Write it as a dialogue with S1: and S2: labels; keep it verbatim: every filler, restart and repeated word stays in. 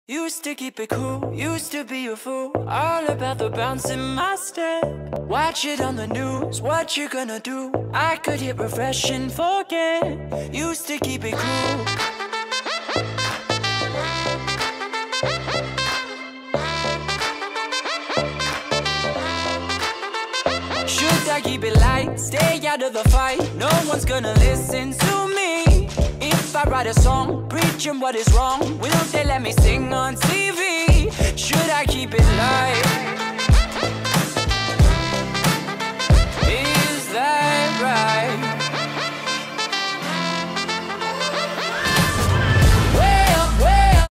S1: Used to keep it cool, used to be a fool, all about the bounce in my step. Watch it on the news, what you gonna do? I could hit refresh and forget. Used to keep it cool. Should I keep it light, stay out of the fight? No one's gonna listen to me. If I write a song, preaching what is wrong, will they let me sing on T V? Should I keep it light?